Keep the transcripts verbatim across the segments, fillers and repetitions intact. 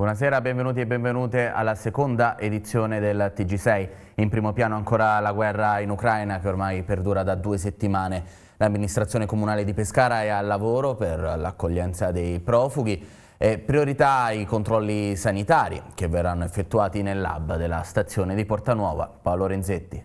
Buonasera, benvenuti e benvenute alla seconda edizione del T G sei. In primo piano ancora la guerra in Ucraina che ormai perdura da due settimane. L'amministrazione comunale di Pescara è al lavoro per l'accoglienza dei profughi e priorità ai controlli sanitari che verranno effettuati nel lab della stazione di Portanuova. Paolo Renzetti.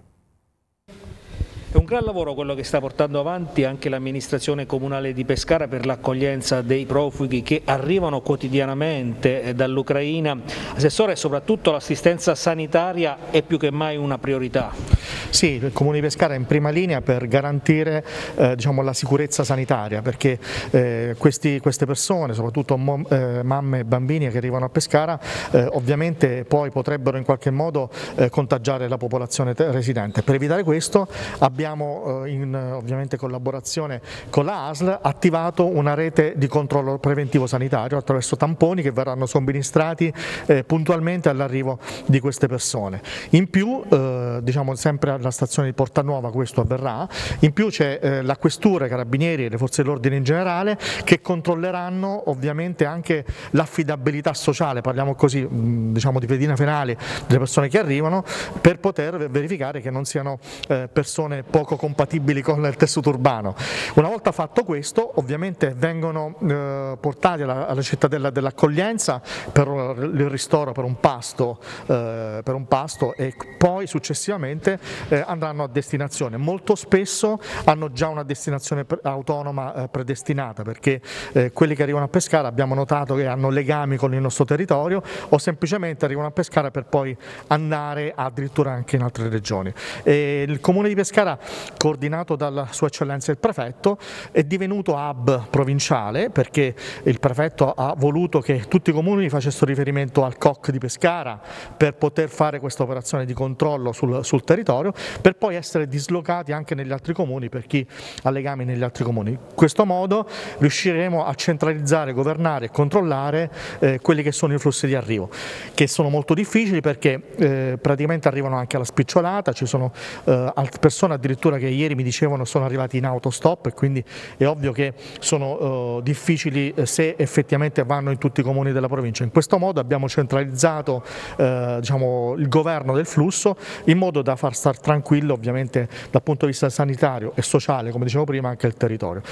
È un gran lavoro quello che sta portando avanti anche l'amministrazione comunale di Pescara per l'accoglienza dei profughi che arrivano quotidianamente dall'Ucraina. Assessore, soprattutto l'assistenza sanitaria è più che mai una priorità. Sì, il Comune di Pescara è in prima linea per garantire eh, diciamo, la sicurezza sanitaria, perché eh, questi, queste persone, soprattutto mo, eh, mamme e bambini che arrivano a Pescara, eh, ovviamente poi potrebbero in qualche modo eh, contagiare la popolazione residente. Per evitare questo abbiamo Abbiamo in ovviamente collaborazione con la A S L attivato una rete di controllo preventivo sanitario attraverso tamponi che verranno somministrati eh, puntualmente all'arrivo di queste persone. In più, eh, diciamo sempre alla stazione di Portanuova questo avverrà, in più c'è eh, la questura, i carabinieri e le forze dell'ordine in generale che controlleranno ovviamente anche l'affidabilità sociale, parliamo così mh, diciamo di pedina penale delle persone che arrivano, per poter verificare che non siano eh, persone poco compatibili con il tessuto urbano. Una volta fatto questo, ovviamente vengono eh, portati alla, alla cittadella dell'accoglienza per il ristoro, per un pasto, eh, per un pasto e poi successivamente eh, andranno a destinazione. Molto spesso hanno già una destinazione autonoma eh, predestinata, perché eh, quelli che arrivano a Pescara abbiamo notato che hanno legami con il nostro territorio o semplicemente arrivano a Pescara per poi andare addirittura anche in altre regioni. E il Comune di Pescara, coordinato dalla Sua Eccellenza il Prefetto, è divenuto hub provinciale perché il Prefetto ha voluto che tutti i comuni facessero riferimento al C O C di Pescara per poter fare questa operazione di controllo sul, sul territorio, per poi essere dislocati anche negli altri comuni per chi ha legami negli altri comuni. In questo modo riusciremo a centralizzare, governare e controllare eh, quelli che sono i flussi di arrivo, che sono molto difficili perché eh, praticamente arrivano anche alla spicciolata, ci sono eh, persone addirittura che ieri mi dicevano sono arrivati in autostop e quindi è ovvio che sono uh, difficili se effettivamente vanno in tutti i comuni della provincia. In questo modo abbiamo centralizzato uh, diciamo, il governo del flusso in modo da far star tranquillo ovviamente dal punto di vista sanitario e sociale, come dicevo prima, anche il territorio.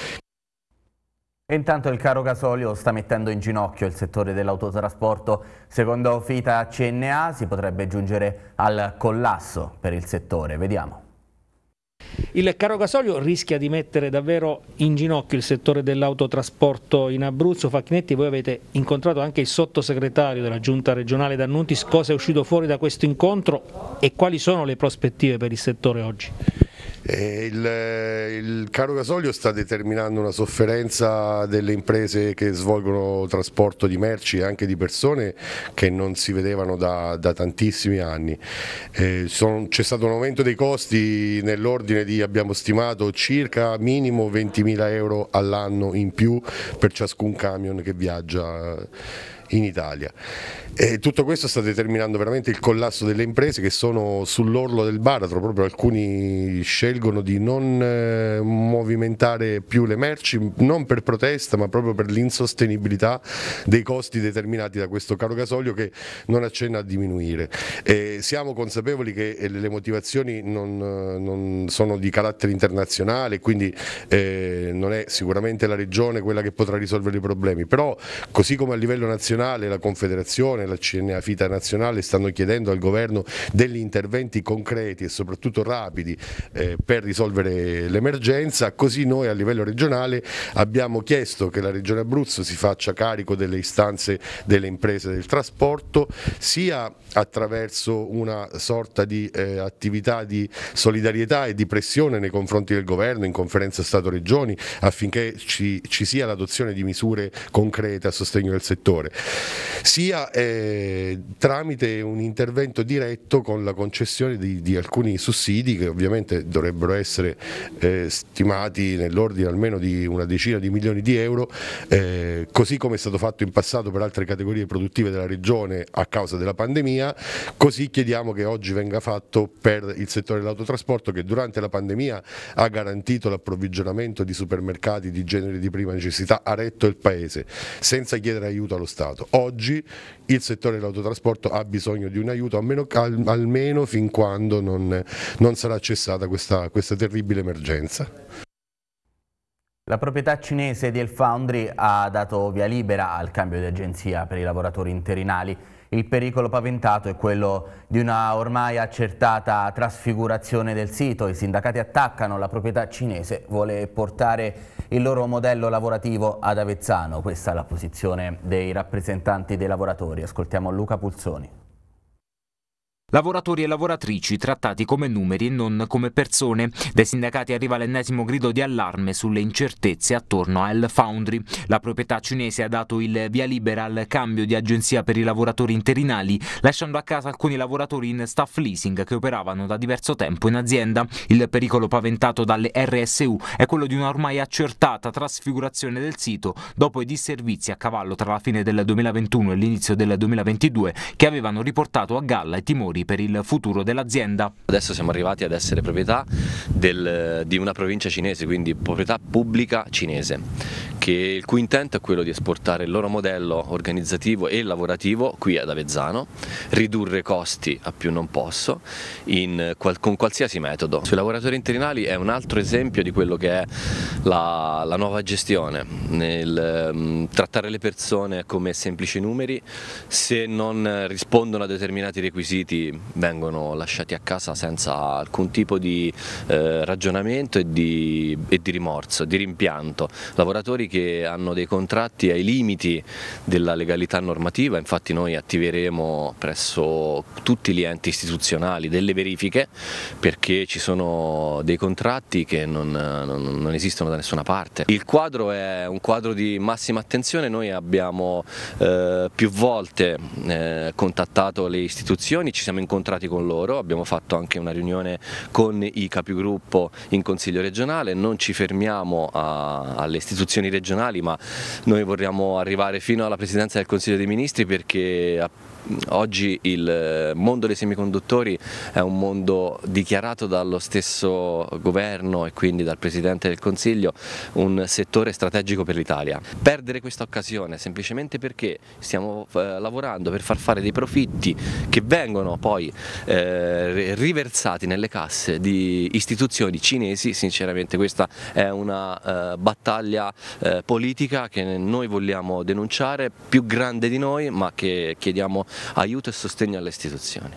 E intanto il caro gasolio sta mettendo in ginocchio il settore dell'autotrasporto. Secondo Fita C N A si potrebbe giungere al collasso per il settore. Vediamo. Il caro gasolio rischia di mettere davvero in ginocchio il settore dell'autotrasporto in Abruzzo. Facchinetti, voi avete incontrato anche il sottosegretario della giunta regionale D'Annuntis. Cosa è uscito fuori da questo incontro e quali sono le prospettive per il settore oggi? Il, il caro gasolio sta determinando una sofferenza delle imprese che svolgono trasporto di merci e anche di persone che non si vedevano da, da tantissimi anni. Eh, c'è stato un aumento dei costi nell'ordine di, abbiamo stimato, circa minimo ventimila euro all'anno in più per ciascun camion che viaggia in Italia. E tutto questo sta determinando veramente il collasso delle imprese che sono sull'orlo del baratro, proprio alcuni scelgono di non eh, movimentare più le merci, non per protesta ma proprio per l'insostenibilità dei costi determinati da questo caro gasolio che non accenna a diminuire. E siamo consapevoli che le motivazioni non, non sono di carattere internazionale, quindi eh, non è sicuramente la regione quella che potrà risolvere i problemi, però così come a livello nazionale la Confederazione, la C N A Fita nazionale stanno chiedendo al governo degli interventi concreti e soprattutto rapidi eh, per risolvere l'emergenza, così noi a livello regionale abbiamo chiesto che la Regione Abruzzo si faccia carico delle istanze delle imprese del trasporto, sia attraverso una sorta di eh, attività di solidarietà e di pressione nei confronti del governo in conferenza Stato-Regioni affinché ci, ci sia l'adozione di misure concrete a sostegno del settore, sia eh, tramite un intervento diretto con la concessione di, di alcuni sussidi che ovviamente dovrebbero essere eh, stimati nell'ordine almeno di una decina di milioni di euro, eh, così come è stato fatto in passato per altre categorie produttive della regione a causa della pandemia, così chiediamo che oggi venga fatto per il settore dell'autotrasporto che durante la pandemia ha garantito l'approvvigionamento di supermercati di generi di prima necessità, ha retto il paese senza chiedere aiuto allo Stato. Stato. Oggi il settore dell'autotrasporto ha bisogno di un aiuto almeno, al, almeno fin quando non, non sarà cessata questa, questa terribile emergenza. La proprietà cinese di El Foundry ha dato via libera al cambio di agenzia per i lavoratori interinali. Il pericolo paventato è quello di una ormai accertata trasfigurazione del sito. I sindacati attaccano, la proprietà cinese vuole portare il loro modello lavorativo ad Avezzano. Questa è la posizione dei rappresentanti dei lavoratori. Ascoltiamo Luca Pulsoni. Lavoratori e lavoratrici trattati come numeri e non come persone. Dai sindacati arriva l'ennesimo grido di allarme sulle incertezze attorno a El Foundry. La proprietà cinese ha dato il via libera al cambio di agenzia per i lavoratori interinali, lasciando a casa alcuni lavoratori in staff leasing che operavano da diverso tempo in azienda. Il pericolo paventato dalle R S U è quello di una ormai accertata trasfigurazione del sito dopo i disservizi a cavallo tra la fine del duemilaventuno e l'inizio del duemilaventidue che avevano riportato a galla i timori per il futuro dell'azienda. Adesso siamo arrivati ad essere proprietà del, di una provincia cinese, quindi proprietà pubblica cinese, che il cui intento è quello di esportare il loro modello organizzativo e lavorativo qui ad Avezzano, ridurre costi a più non posso in, con qualsiasi metodo. Sui lavoratori interinali è un altro esempio di quello che è la, la nuova gestione, nel um, trattare le persone come semplici numeri. Se non rispondono a determinati requisiti vengono lasciati a casa senza alcun tipo di eh, ragionamento e di, e di rimorso, di rimpianto. Lavoratori che hanno dei contratti ai limiti della legalità normativa, infatti noi attiveremo presso tutti gli enti istituzionali delle verifiche perché ci sono dei contratti che non, non, non esistono da nessuna parte. Il quadro è un quadro di massima attenzione, noi abbiamo eh, più volte eh, contattato le istituzioni, ci siamo incontrati con loro, abbiamo fatto anche una riunione con i capigruppo in Consiglio regionale, non ci fermiamo a, alle istituzioni regionali, ma noi vorremmo arrivare fino alla Presidenza del Consiglio dei Ministri perché oggi il mondo dei semiconduttori è un mondo dichiarato dallo stesso governo e quindi dal Presidente del Consiglio un settore strategico per l'Italia. Perdere questa occasione semplicemente perché stiamo eh, lavorando per far fare dei profitti che vengono poi eh, riversati nelle casse di istituzioni cinesi, sinceramente questa è una eh, battaglia eh, politica che noi vogliamo denunciare, più grande di noi, ma che chiediamo aiuto e sostegno alle istituzioni.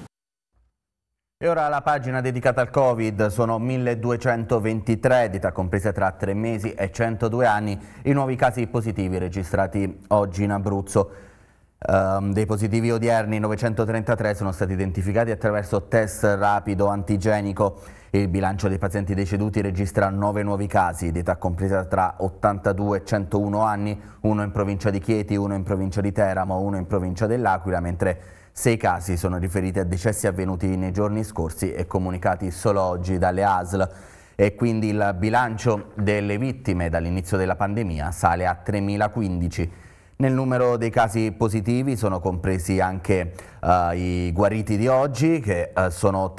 E ora la pagina dedicata al Covid, sono milleduecentoventitré di età compresa tra tre mesi e centodue anni i nuovi casi positivi registrati oggi in Abruzzo. Um, dei positivi odierni novecentotrentatré sono stati identificati attraverso test rapido antigenico. Il bilancio dei pazienti deceduti registra nove nuovi casi di età compresa tra ottantadue e centouno anni, uno in provincia di Chieti, uno in provincia di Teramo, uno in provincia dell'Aquila, mentre sei casi sono riferiti a decessi avvenuti nei giorni scorsi e comunicati solo oggi dalle A S L. E quindi il bilancio delle vittime dall'inizio della pandemia sale a tremilaquindici. Nel numero dei casi positivi sono compresi anche uh, i guariti di oggi, che uh, sono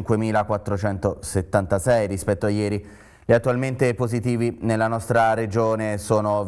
trentacinquemilaquattrocentosettantasei rispetto a ieri. Gli attualmente positivi nella nostra regione sono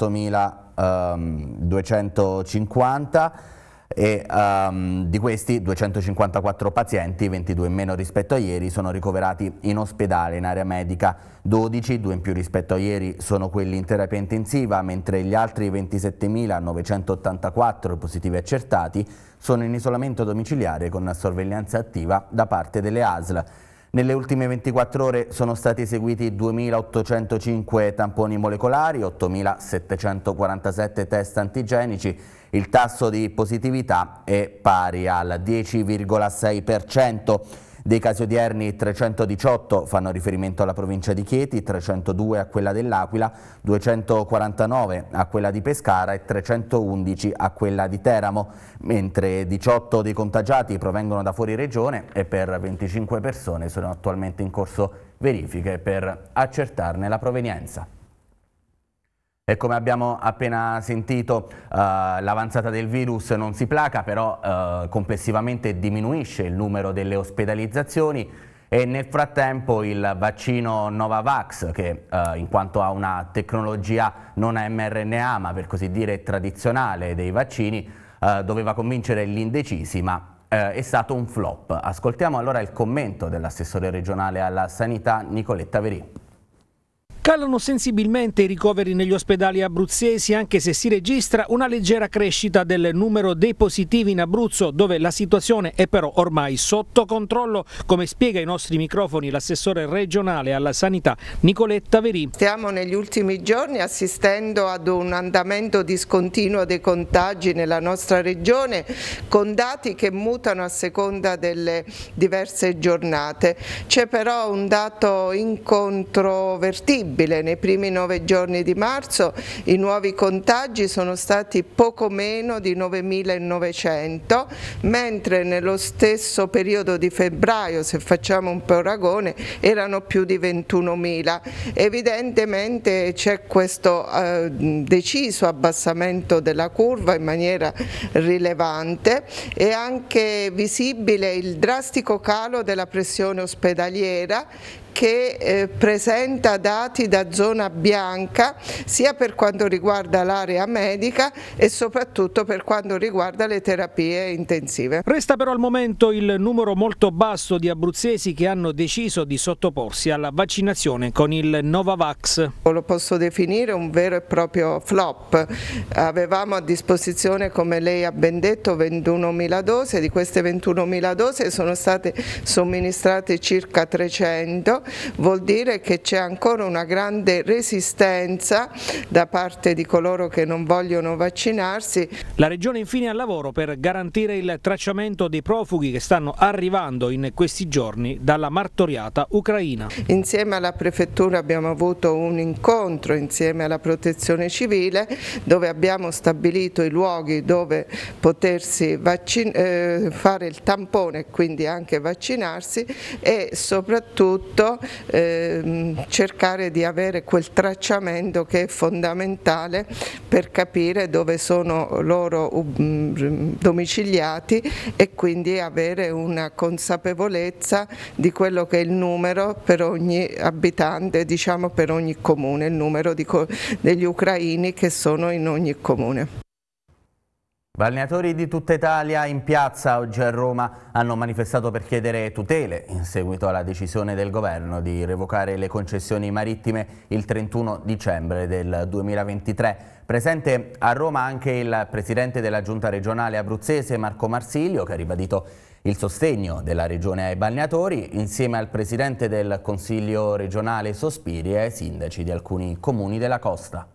ventottomiladuecentocinquanta e um, di questi duecentocinquantaquattro pazienti, ventidue in meno rispetto a ieri, sono ricoverati in ospedale in area medica. dodici, due in più rispetto a ieri, sono quelli in terapia intensiva, mentre gli altri ventisettemilanovecentottantaquattro positivi accertati sono in isolamento domiciliare con sorveglianza attiva da parte delle A S L. Nelle ultime ventiquattro ore sono stati eseguiti duemilaottocentocinque tamponi molecolari, ottomilasettecentoquarantasette test antigenici. Il tasso di positività è pari al dieci virgola sei per cento. Dei casi odierni trecentodiciotto fanno riferimento alla provincia di Chieti, trecentodue a quella dell'Aquila, duecentoquarantanove a quella di Pescara e trecentoundici a quella di Teramo, mentre diciotto dei contagiati provengono da fuori regione e per venticinque persone sono attualmente in corso verifiche per accertarne la provenienza. E come abbiamo appena sentito, uh, l'avanzata del virus non si placa, però uh, complessivamente diminuisce il numero delle ospedalizzazioni E nel frattempo il vaccino Novavax, che eh, in quanto ha una tecnologia non a mRNA ma per così dire tradizionale dei vaccini, eh, doveva convincere gli indecisi, ma eh, è stato un flop. Ascoltiamo allora il commento dell'assessore regionale alla sanità Nicoletta Verì. Calano sensibilmente i ricoveri negli ospedali abruzzesi, anche se si registra una leggera crescita del numero dei positivi in Abruzzo, dove la situazione è però ormai sotto controllo, come spiega ai nostri microfoni l'assessore regionale alla sanità Nicoletta Verì. Stiamo negli ultimi giorni assistendo ad un andamento discontinuo dei contagi nella nostra regione, con dati che mutano a seconda delle diverse giornate. C'è però un dato incontrovertibile. Nei primi nove giorni di marzo i nuovi contagi sono stati poco meno di novemilanovecento, mentre nello stesso periodo di febbraio, se facciamo un paragone, erano più di ventunomila. Evidentemente c'è questo eh, deciso abbassamento della curva in maniera rilevante. È anche visibile il drastico calo della pressione ospedaliera, che eh, presenta dati da zona bianca sia per quanto riguarda l'area medica e soprattutto per quanto riguarda le terapie intensive. Resta però al momento il numero molto basso di abruzzesi che hanno deciso di sottoporsi alla vaccinazione con il Novavax. Lo posso definire un vero e proprio flop. Avevamo a disposizione, come lei ha ben detto, ventunomila dosi, di queste ventunomila dosi sono state somministrate circa trecento. Vuol dire che c'è ancora una grande resistenza da parte di coloro che non vogliono vaccinarsi. La Regione infine è al lavoro per garantire il tracciamento dei profughi che stanno arrivando in questi giorni dalla martoriata Ucraina. Insieme alla Prefettura abbiamo avuto un incontro insieme alla Protezione Civile, dove abbiamo stabilito i luoghi dove potersi vaccin- eh, fare il tampone e quindi anche vaccinarsi, e soprattutto Eh, cercare di avere quel tracciamento che è fondamentale per capire dove sono loro um, domiciliati e quindi avere una consapevolezza di quello che è il numero per ogni abitante, diciamo per ogni comune, il numero di, degli ucraini che sono in ogni comune. Balneatori di tutta Italia in piazza oggi a Roma hanno manifestato per chiedere tutele in seguito alla decisione del governo di revocare le concessioni marittime il trentuno dicembre del duemilaventitré. Presente a Roma anche il presidente della giunta regionale abruzzese Marco Marsilio, che ha ribadito il sostegno della regione ai balneatori, insieme al presidente del Consiglio regionale Sospiri e ai sindaci di alcuni comuni della costa.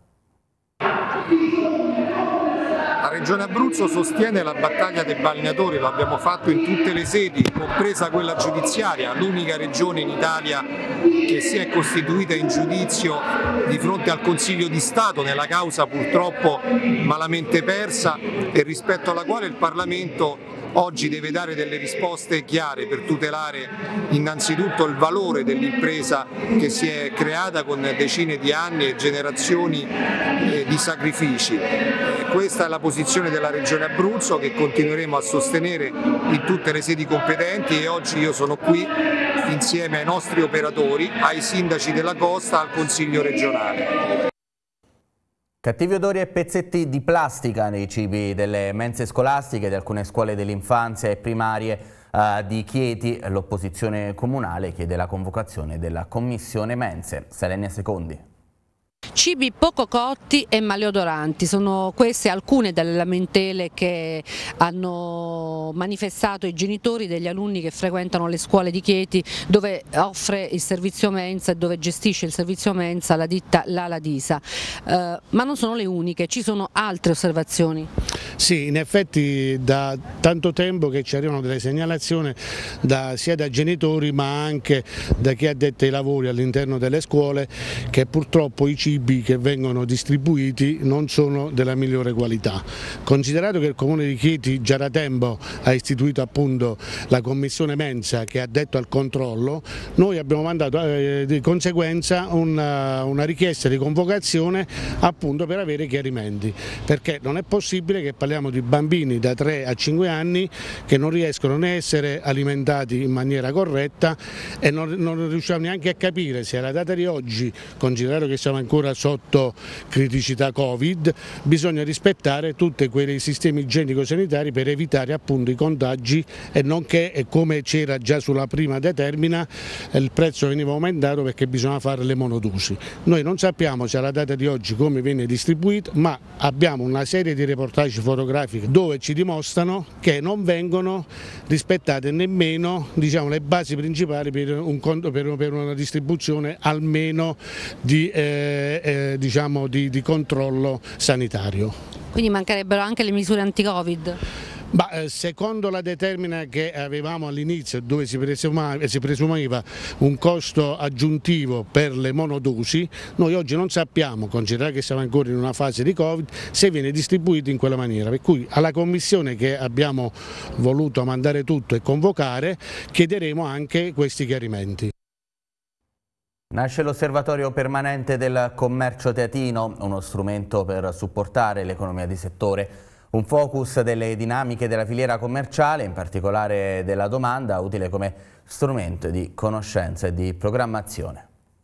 La Regione Abruzzo sostiene la battaglia dei balneatori, lo abbiamo fatto in tutte le sedi, compresa quella giudiziaria, l'unica regione in Italia che si è costituita in giudizio di fronte al Consiglio di Stato nella causa purtroppo malamente persa e rispetto alla quale il Parlamento oggi deve dare delle risposte chiare per tutelare innanzitutto il valore dell'impresa che si è creata con decine di anni e generazioni eh, di sacrifici. Eh, questa è la posizione della Regione Abruzzo, che continueremo a sostenere in tutte le sedi competenti, e oggi io sono qui insieme ai nostri operatori, ai sindaci della costa, al Consiglio regionale. Cattivi odori e pezzetti di plastica nei cibi delle mense scolastiche di alcune scuole dell'infanzia e primarie uh, di Chieti. L'opposizione comunale chiede la convocazione della commissione mense. Selenia Secondi. Cibi poco cotti e maleodoranti, sono queste alcune delle lamentele che hanno manifestato i genitori degli alunni che frequentano le scuole di Chieti, dove offre il servizio mensa e dove gestisce il servizio mensa la ditta La Ladisa. Eh, ma non sono le uniche, ci sono altre osservazioni? Sì, in effetti da tanto tempo che ci arrivano delle segnalazioni da, sia da genitori ma anche da chi addetta ai lavori all'interno delle scuole, che purtroppo i cibi cibi che vengono distribuiti non sono della migliore qualità. Considerato che il Comune di Chieti già da tempo ha istituito appunto la commissione mensa che ha detto al controllo, noi abbiamo mandato eh, di conseguenza una, una richiesta di convocazione appunto per avere chiarimenti, perché non è possibile che parliamo di bambini da tre a cinque anni che non riescono né a essere alimentati in maniera corretta e non, non riusciamo neanche a capire se alla data di oggi, considerato che siamo ancora sotto criticità Covid, bisogna rispettare tutti quei sistemi igienico-sanitari per evitare appunto i contagi e nonché, come c'era già sulla prima determina, il prezzo veniva aumentato perché bisogna fare le monodosi. Noi non sappiamo se alla data di oggi come viene distribuito, ma abbiamo una serie di reportage fotografici dove ci dimostrano che non vengono rispettate nemmeno, diciamo, le basi principali per, un, per, per una distribuzione almeno di, eh, eh, diciamo, di, di controllo sanitario. Quindi mancherebbero anche le misure anti-Covid? Ma, eh, secondo la determina che avevamo all'inizio, dove si presumeva, si presumeva un costo aggiuntivo per le monodosi, noi oggi non sappiamo, considerato che siamo ancora in una fase di Covid, se viene distribuito in quella maniera. Per cui alla commissione che abbiamo voluto mandare tutto e convocare chiederemo anche questi chiarimenti. Nasce l'Osservatorio Permanente del Commercio Teatino, uno strumento per supportare l'economia di settore. Un focus delle dinamiche della filiera commerciale, in particolare della domanda, utile come strumento di conoscenza e di programmazione.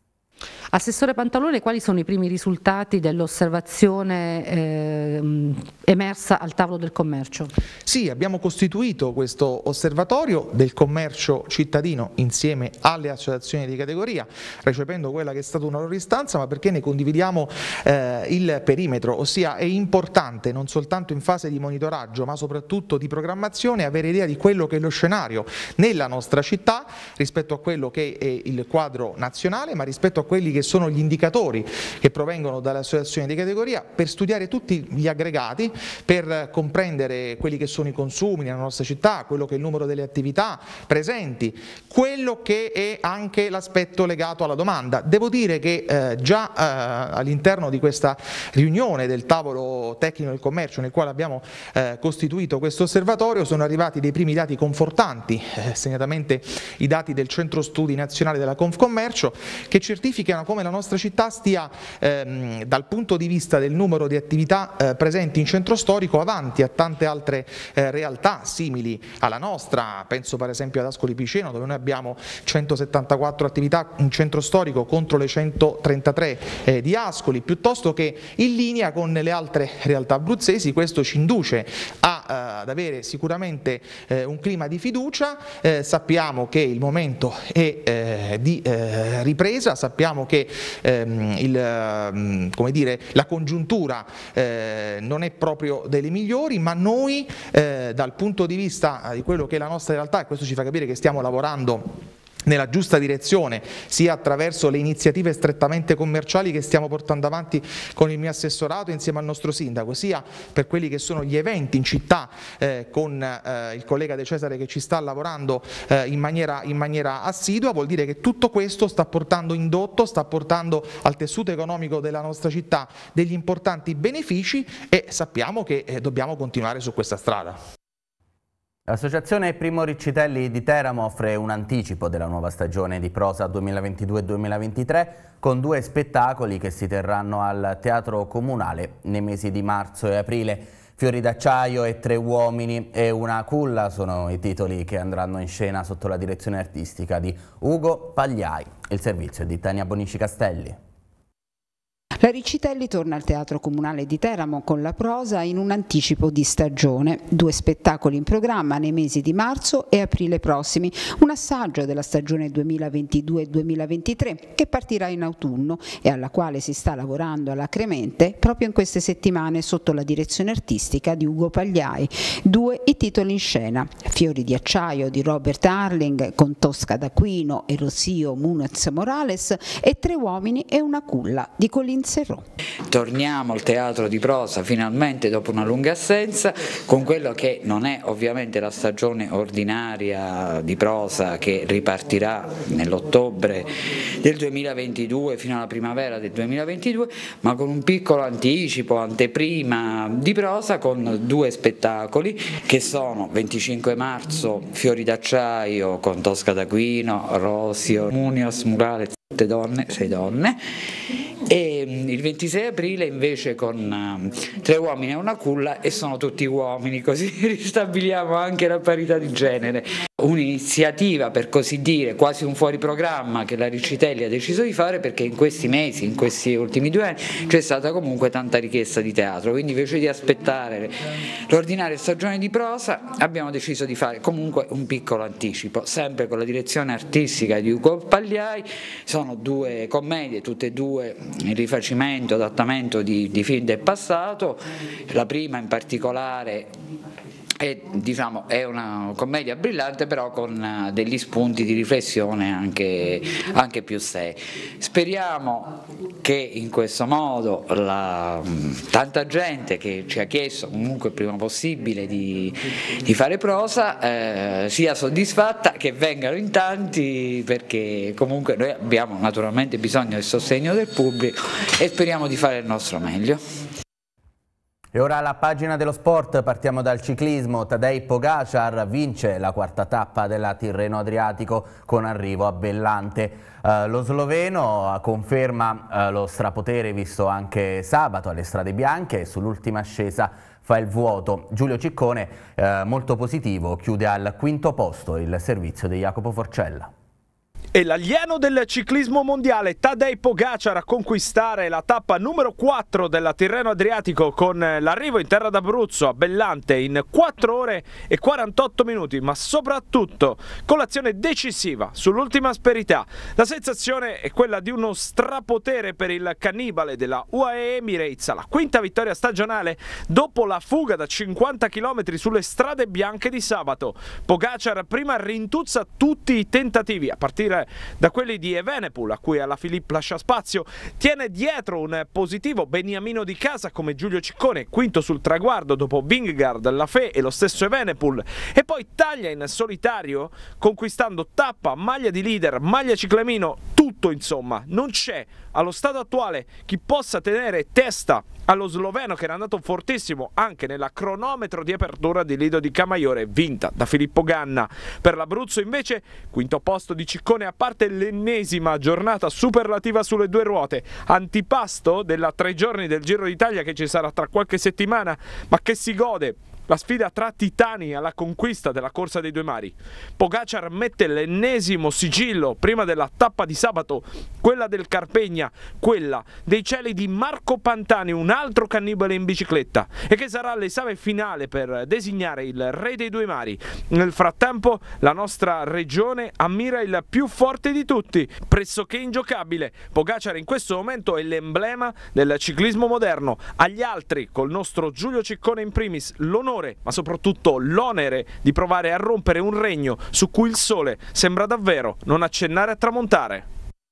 Assessore Pantalone, quali sono i primi risultati dell'osservazione eh, emersa al tavolo del commercio? Sì, abbiamo costituito questo osservatorio del commercio cittadino insieme alle associazioni di categoria, recependo quella che è stata una loro istanza, ma perché ne condividiamo eh, il perimetro, ossia è importante non soltanto in fase di monitoraggio ma soprattutto di programmazione avere idea di quello che è lo scenario nella nostra città rispetto a quello che è il quadro nazionale, ma rispetto a quelli che sono gli indicatori che provengono dalle associazioni di categoria, per studiare tutti gli aggregati, per comprendere quelli che sono i consumi nella nostra città, quello che è il numero delle attività presenti, quello che è anche l'aspetto legato alla domanda. Devo dire che eh, già eh, all'interno di questa riunione del tavolo tecnico del commercio nel quale abbiamo eh, costituito questo osservatorio sono arrivati dei primi dati confortanti, eh, segnatamente i dati del Centro Studi Nazionale della Confcommercio, che certificano come la nostra città stia ehm, dal punto di vista del numero di attività eh, presenti in centro storico avanti a tante altre eh, realtà simili alla nostra. Penso per esempio ad Ascoli Piceno, dove noi abbiamo centosettantaquattro attività in centro storico contro le centotrentatré eh, di Ascoli, piuttosto che in linea con le altre realtà abruzzesi. Questo ci induce a, eh, ad avere sicuramente eh, un clima di fiducia. Eh, sappiamo che il momento è eh, di eh, ripresa, sappiamo che ehm, il, come dire, la congiuntura eh, non è proprio delle migliori, ma noi eh, dal punto di vista di quello che è la nostra realtà, e questo ci fa capire che stiamo lavorando nella giusta direzione, sia attraverso le iniziative strettamente commerciali che stiamo portando avanti con il mio assessorato insieme al nostro sindaco, sia per quelli che sono gli eventi in città eh, con eh, il collega De Cesare che ci sta lavorando eh, in maniera, in maniera assidua. Vuol dire che tutto questo sta portando indotto, sta portando al tessuto economico della nostra città degli importanti benefici, e sappiamo che eh, dobbiamo continuare su questa strada. L'associazione Primo Riccitelli di Teramo offre un anticipo della nuova stagione di prosa duemilaventidue duemilaventitré con due spettacoli che si terranno al Teatro Comunale nei mesi di marzo e aprile. Fiori d'acciaio e Tre uomini e una culla sono i titoli che andranno in scena sotto la direzione artistica di Ugo Pagliai. Il servizio è di Tania Bonici Castelli. La Riccitelli torna al Teatro Comunale di Teramo con la prosa in un anticipo di stagione. Due spettacoli in programma nei mesi di marzo e aprile prossimi. Un assaggio della stagione duemilaventidue duemilaventitré che partirà in autunno e alla quale si sta lavorando alacremente proprio in queste settimane sotto la direzione artistica di Ugo Pagliai. Due i titoli in scena: Fiori di acciaio di Robert Harling con Tosca d'Aquino e Rocío Múnez Morales e Tre uomini e una culla di Colin Serrò. Torniamo al teatro di prosa finalmente dopo una lunga assenza, con quello che non è ovviamente la stagione ordinaria di prosa che ripartirà nell'ottobre del duemilaventidue fino alla primavera del duemilaventidue, ma con un piccolo anticipo, anteprima di prosa, con due spettacoli che sono venticinque marzo Fiori d'acciaio con Tosca d'Aquino, Rosio, Munios, Murale, tutte donne, sei donne, e il ventisei aprile invece con uh, Tre uomini e una culla e sono tutti uomini, così ristabiliamo anche la parità di genere. Un'iniziativa, per così dire, quasi un fuori programma che la Riccitelli ha deciso di fare, perché in questi mesi, in questi ultimi due anni, c'è stata comunque tanta richiesta di teatro, quindi invece di aspettare l'ordinaria stagione di prosa abbiamo deciso di fare comunque un piccolo anticipo, sempre con la direzione artistica di Ugo Pagliai. Sono due commedie, tutte e due il rifacimento, adattamento di, di film del passato. La prima in particolare è, diciamo, è una commedia brillante, però con uh, degli spunti di riflessione anche, anche più seri. Speriamo che in questo modo la, tanta gente che ci ha chiesto comunque il prima possibile di, di fare prosa eh, sia soddisfatta, che vengano in tanti, perché comunque noi abbiamo naturalmente bisogno del sostegno del pubblico e speriamo di fare il nostro meglio. E ora alla pagina dello sport, partiamo dal ciclismo. Tadej Pogačar vince la quarta tappa della Tirreno Adriatico con arrivo a Bellante. Uh, lo sloveno conferma uh, lo strapotere visto anche sabato alle strade bianche e sull'ultima ascesa fa il vuoto. Giulio Ciccone, uh, molto positivo, chiude al quinto posto il servizio di Jacopo Forcella. E l'alieno del ciclismo mondiale Tadej Pogačar a conquistare la tappa numero quattro della Tirreno Adriatico con l'arrivo in terra d'Abruzzo a Bellante in quattro ore e quarantotto minuti, ma soprattutto con l'azione decisiva sull'ultima asperità. La sensazione è quella di uno strapotere per il cannibale della U A E Emirates, la quinta vittoria stagionale dopo la fuga da cinquanta chilometri sulle strade bianche di sabato. Pogačar prima rintuzza tutti i tentativi, a partire da quelli di Evenepoel, a cui alla Philippe lascia spazio, tiene dietro un positivo beniamino di casa come Giulio Ciccone, quinto sul traguardo dopo Vingegaard, Lafay e lo stesso Evenepoel, e poi taglia in solitario conquistando tappa, maglia di leader, maglia ciclamino, tutto insomma. Non c'è allo stato attuale chi possa tenere testa allo sloveno, che era andato fortissimo anche nella cronometro di apertura di Lido di Camaiore vinta da Filippo Ganna. Per l'Abruzzo invece quinto posto di Ciccone, a parte l'ennesima giornata superlativa sulle due ruote, antipasto della tre giorni del Giro d'Italia che ci sarà tra qualche settimana, ma che si gode la sfida tra titani alla conquista della corsa dei due mari. Pogačar mette l'ennesimo sigillo prima della tappa di sabato, quella del Carpegna, quella dei cieli di Marco Pantani, un altro cannibale in bicicletta, e che sarà l'esame finale per designare il re dei due mari. Nel frattempo la nostra regione ammira il più forte di tutti, pressoché ingiocabile. Pogačar in questo momento è l'emblema del ciclismo moderno. Agli altri, col nostro Giulio Ciccone in primis, l'onore ma soprattutto l'onere di provare a rompere un regno su cui il sole sembra davvero non accennare a tramontare.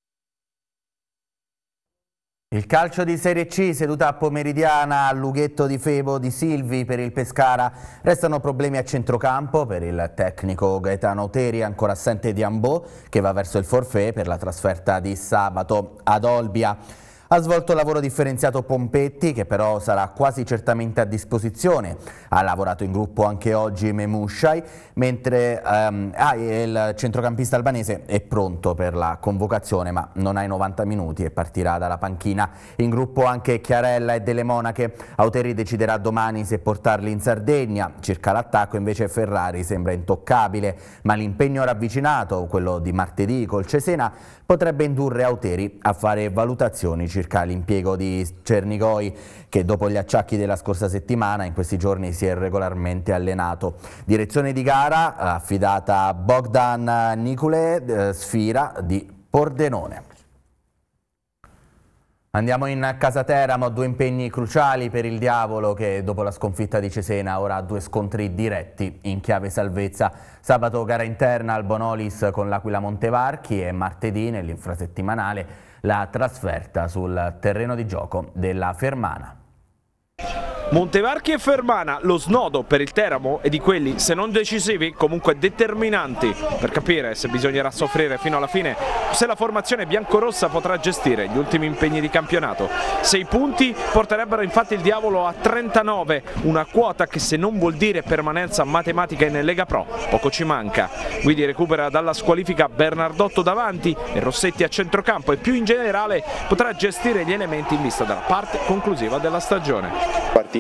Il calcio di Serie C, seduta pomeridiana al Lughetto di Febo di Silvi per il Pescara. Restano problemi a centrocampo per il tecnico Gaetano Oteri, ancora assente di Ambò, che va verso il forfait per la trasferta di sabato ad Olbia. Ha svolto lavoro differenziato Pompetti, che però sarà quasi certamente a disposizione. Ha lavorato in gruppo anche oggi Memushai, mentre um, ah, il centrocampista albanese è pronto per la convocazione, ma non ha i novanta minuti e partirà dalla panchina. In gruppo anche Chiarella e Delle Monache. Auteri deciderà domani se portarli in Sardegna. Circa l'attacco invece Ferrari sembra intoccabile, ma l'impegno ravvicinato, quello di martedì col Cesena, potrebbe indurre Auteri a fare valutazioni circa l'impiego di Cernigoi, che dopo gli acciacchi della scorsa settimana in questi giorni si è regolarmente allenato. Direzione di gara affidata a Bogdan Nicule, eh, sfida di Pordenone. Andiamo in casa Teramo, due impegni cruciali per il Diavolo che dopo la sconfitta di Cesena ora ha due scontri diretti in chiave salvezza. Sabato gara interna al Bonolis con l'Aquila Montevarchi e martedì nell'infrasettimanale la trasferta sul terreno di gioco della Fermana. Montevarchi e Fermana, lo snodo per il Teramo è di quelli, se non decisivi, comunque determinanti per capire se bisognerà soffrire fino alla fine o se la formazione biancorossa potrà gestire gli ultimi impegni di campionato. Sei punti porterebbero infatti il Diavolo a trentanove, una quota che se non vuol dire permanenza matematica in Lega Pro, poco ci manca. Guidi recupera dalla squalifica Bernardotto davanti e Rossetti a centrocampo e più in generale potrà gestire gli elementi in vista della parte conclusiva della stagione. Partita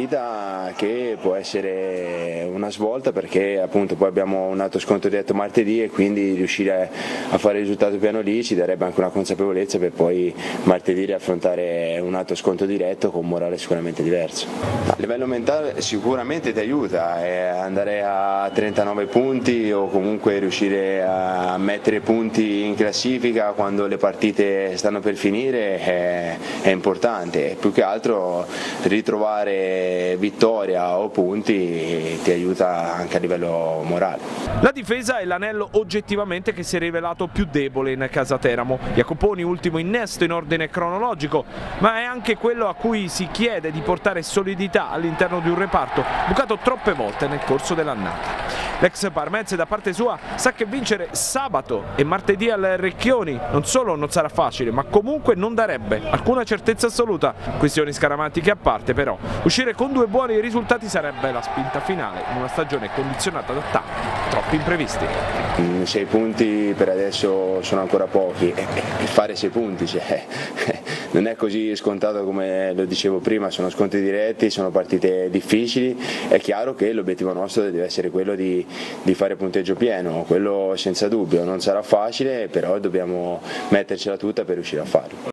che può essere una svolta perché appunto poi abbiamo un altro scontro diretto martedì e quindi riuscire a fare il risultato piano lì ci darebbe anche una consapevolezza per poi martedì riaffrontare un altro scontro diretto con un morale sicuramente diverso. A livello mentale sicuramente ti aiuta, eh, andare a trentanove punti o comunque riuscire a mettere punti in classifica quando le partite stanno per finire è, è importante, più che altro ritrovare vittoria o punti ti aiuta anche a livello morale. La difesa è l'anello oggettivamente che si è rivelato più debole in casa Teramo. Jacoponi ultimo innesto in ordine cronologico, ma è anche quello a cui si chiede di portare solidità all'interno di un reparto bucato troppe volte nel corso dell'annata. L'ex Parmense da parte sua sa che vincere sabato e martedì al Recchioni non solo non sarà facile, ma comunque non darebbe alcuna certezza assoluta. Questioni scaramantiche a parte però, uscire con due buoni risultati sarebbe la spinta finale in una stagione condizionata da tanti, troppi imprevisti. Sei punti per adesso sono ancora pochi e fare sei punti cioè, non è così scontato come lo dicevo prima, sono scontri diretti, sono partite difficili, è chiaro che l'obiettivo nostro deve essere quello di, di fare punteggio pieno, quello senza dubbio, non sarà facile però dobbiamo mettercela tutta per riuscire a farlo.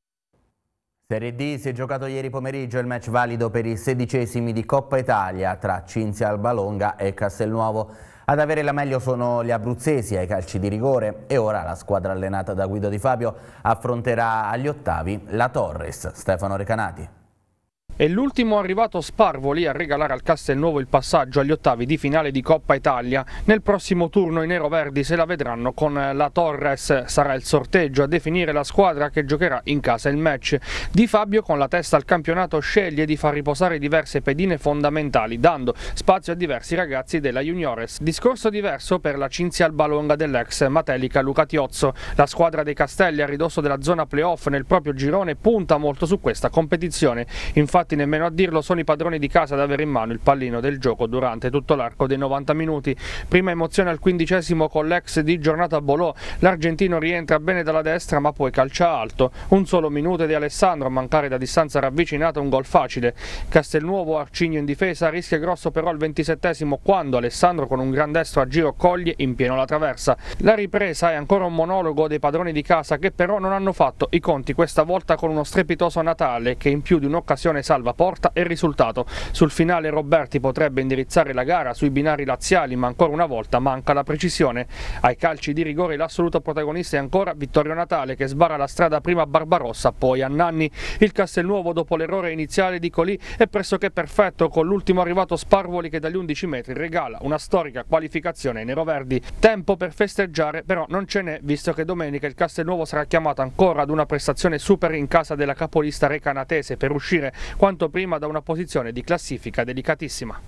Serie D si è giocato ieri pomeriggio il match valido per i sedicesimi di Coppa Italia tra Cinzia Albalonga e Castelnuovo. Ad avere la meglio sono gli abruzzesi ai calci di rigore e ora la squadra allenata da Guido Di Fabio affronterà agli ottavi la Torres. Stefano Recanati. È l'ultimo arrivato Sparvoli a regalare al Castelnuovo il passaggio agli ottavi di finale di Coppa Italia. Nel prossimo turno i neroverdi se la vedranno con la Torres. Sarà il sorteggio a definire la squadra che giocherà in casa il match. Di Fabio con la testa al campionato sceglie di far riposare diverse pedine fondamentali, dando spazio a diversi ragazzi della Juniores. Discorso diverso per la Cinzia Albalonga dell'ex Matelica Lucatiozzo. La squadra dei Castelli a ridosso della zona playoff nel proprio girone punta molto su questa competizione. Infatti nemmeno a dirlo sono i padroni di casa ad avere in mano il pallino del gioco durante tutto l'arco dei novanta minuti. Prima emozione al quindicesimo con l'ex di giornata Bolò, l'argentino rientra bene dalla destra ma poi calcia alto. Un solo minuto di Alessandro a mancare da distanza ravvicinata un gol facile. Castelnuovo Arcigno in difesa, rischia grosso però al ventisettesimo quando Alessandro con un gran destro a giro coglie in pieno la traversa. La ripresa è ancora un monologo dei padroni di casa che però non hanno fatto i conti questa volta con uno strepitoso Natale che in più di un'occasione salva porta e risultato. Sul finale Roberti potrebbe indirizzare la gara sui binari laziali ma ancora una volta manca la precisione. Ai calci di rigore l'assoluto protagonista è ancora Vittorio Natale che sbarra la strada prima a Barbarossa poi a Nanni. Il Castelnuovo dopo l'errore iniziale di Colì è pressoché perfetto con l'ultimo arrivato Sparvoli che dagli undici metri regala una storica qualificazione ai neroverdi. Tempo per festeggiare però non ce n'è visto che domenica il Castelnuovo sarà chiamato ancora ad una prestazione super in casa della capolista recanatese per uscire quanto prima da una posizione di classifica delicatissima.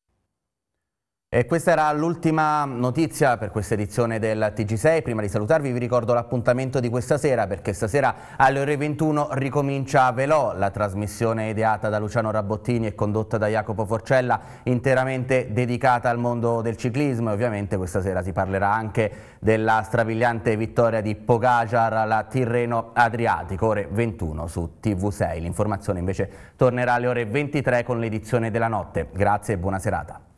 E questa era l'ultima notizia per questa edizione del T G sei. Prima di salutarvi vi ricordo l'appuntamento di questa sera perché stasera alle ore ventuno ricomincia Velò, la trasmissione ideata da Luciano Rabottini e condotta da Jacopo Forcella, interamente dedicata al mondo del ciclismo e ovviamente questa sera si parlerà anche della strabiliante vittoria di Pogacar alla Tirreno Adriatico, ore ventuno su T V sei. L'informazione invece tornerà alle ore ventitré con l'edizione della notte. Grazie e buona serata.